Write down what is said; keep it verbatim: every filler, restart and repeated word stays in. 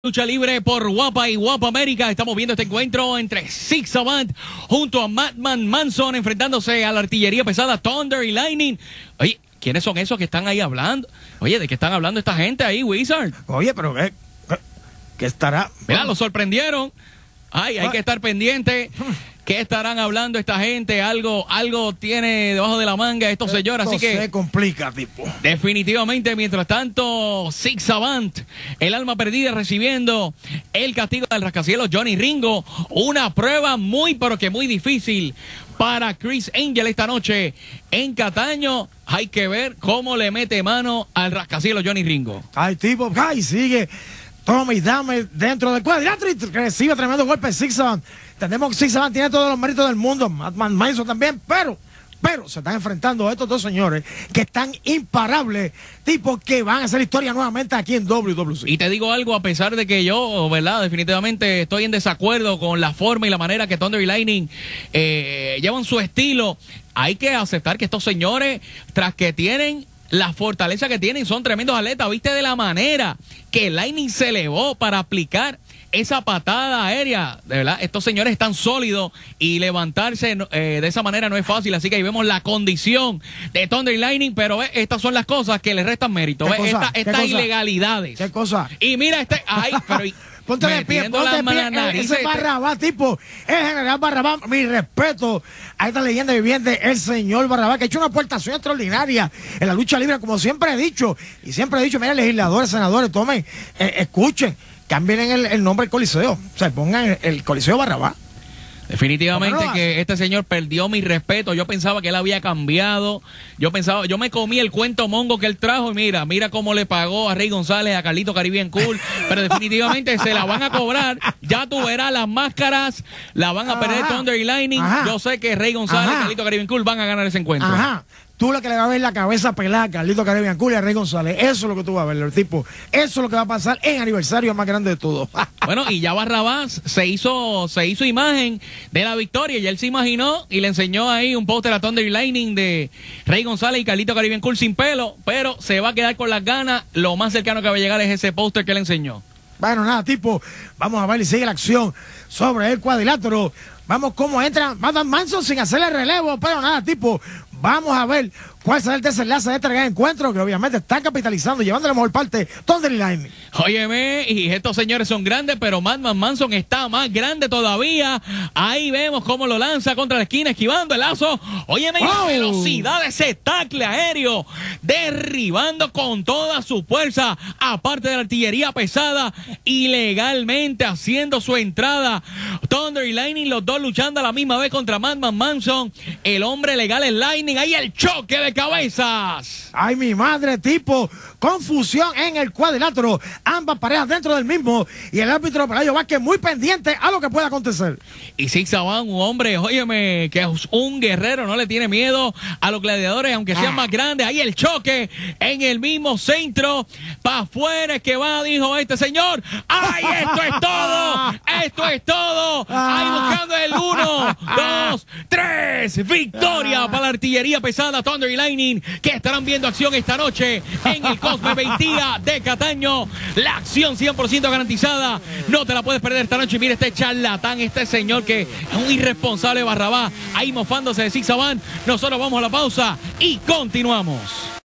Lucha libre por Guapa y Guapa América. Estamos viendo este encuentro entre Six Savant junto a Madman Manson enfrentándose a la artillería pesada Thunder y Lightning. Oye, ¿quiénes son esos que están ahí hablando? Oye, ¿de qué están hablando esta gente ahí, Wizard? Oye, pero ¿qué, qué estará? Mira, lo sorprendieron. Ay, hay que estar pendiente. ¿Qué estarán hablando esta gente? Algo, algo tiene debajo de la manga estos señores, así que se complica, tipo. Definitivamente, mientras tanto, Six Savant, el alma perdida, recibiendo el castigo del rascacielos Johnny Ringo. Una prueba muy, pero que muy difícil para Chris Angel esta noche en Cataño. Hay que ver cómo le mete mano al rascacielos Johnny Ringo. Ay, tipo, ay, sigue. Toma y dame dentro del cuadrilátero y recibe tremendo golpe Six Savant. Entendemos que Six Savant tiene todos los méritos del mundo, Madman Manson también, pero, pero se están enfrentando a estos dos señores que están imparables, tipos que van a hacer historia nuevamente aquí en doble u doble u E. Y te digo algo, a pesar de que yo, ¿verdad? Definitivamente estoy en desacuerdo con la forma y la manera que Thunder y Lightning eh, llevan su estilo. Hay que aceptar que estos señores, tras que tienen la fortaleza que tienen, son tremendos atletas. ¿Viste de la manera que Lightning se elevó para aplicar esa patada aérea? De verdad, estos señores están sólidos y levantarse eh, de esa manera no es fácil. Así que ahí vemos la condición de Thunder y Lightning, pero eh, estas son las cosas que le restan mérito. ¿Ves? Esta, estas ilegalidades. ¿Qué cosa? Y mira, este, ay, pero ponte de pie, ponte de pie, ese Barrabás, tipo, el general Barrabás, mi respeto a esta leyenda viviente, el señor Barrabás, que ha hecho una aportación extraordinaria en la lucha libre, como siempre he dicho, y siempre he dicho, mira, legisladores, senadores, tomen, eh, escuchen, cambien el, el nombre del Coliseo, o sea, pongan el, el Coliseo Barrabás. Definitivamente que este señor perdió mi respeto. Yo pensaba que él había cambiado. Yo pensaba, yo me comí el cuento mongo que él trajo y mira, mira cómo le pagó a Rey González, a Carlito Caribbean Cool. Pero definitivamente se la van a cobrar. Ya tú verás las máscaras, la van a perder Thunder y Lightning. Ajá. Yo sé que Rey González, y Carlito Caribbean Cool van a ganar ese encuentro. Ajá. Tú lo que le vas a ver la cabeza pelada a Carlito Caribbean Cool y a Rey González. Eso es lo que tú vas a ver, el tipo. Eso es lo que va a pasar en aniversario más grande de todo. Bueno, y ya Barrabás se hizo, se hizo imagen de la victoria. Y él se imaginó y le enseñó ahí un póster a Thunder y Lightning de Rey González y Carlito Caribbean Cool sin pelo. Pero se va a quedar con las ganas. Lo más cercano que va a llegar es ese póster que le enseñó. Bueno, nada, tipo, vamos a ver y sigue la acción sobre el cuadrilátero. Vamos cómo entra Madman Manson sin hacerle relevo, pero nada, tipo, vamos a ver cuál será el desenlace de este gran encuentro, que obviamente están capitalizando, llevando la mejor parte Thunder y Lightning. Óyeme, y estos señores son grandes, pero Madman Manson está más grande todavía. Ahí vemos cómo lo lanza contra la esquina, esquivando el lazo. Óyeme, wow. La velocidad de ese tackle aéreo, derribando con toda su fuerza, aparte de la artillería pesada, ilegalmente haciendo su entrada. Thunder y Lightning, los dos luchando a la misma vez contra Madman Manson. El hombre legal es Lightning, ahí el choque de cabezas. Ay, mi madre, tipo, confusión en el cuadrilátero, ambas parejas dentro del mismo, y el árbitro Pelayo Vázquez muy pendiente a lo que pueda acontecer. Y Six Savant, un hombre, óyeme, que es un guerrero, no le tiene miedo a los gladiadores, aunque sean ah. más grandes. Ahí el choque en el mismo centro, para afuera es que va, dijo este señor. ¡Ay, esto es todo! ¡Esto es todo! Ahí buscando el uno, dos, tres, victoria para la artillería pesada Thunder y Lightning, que estarán viendo acción esta noche en el Cosme Beitía de Cataño. La acción cien por ciento garantizada, no te la puedes perder esta noche. Mira este charlatán, este señor que es un irresponsable Barrabás, ahí mofándose de Six Savant. Nosotros vamos a la pausa y continuamos.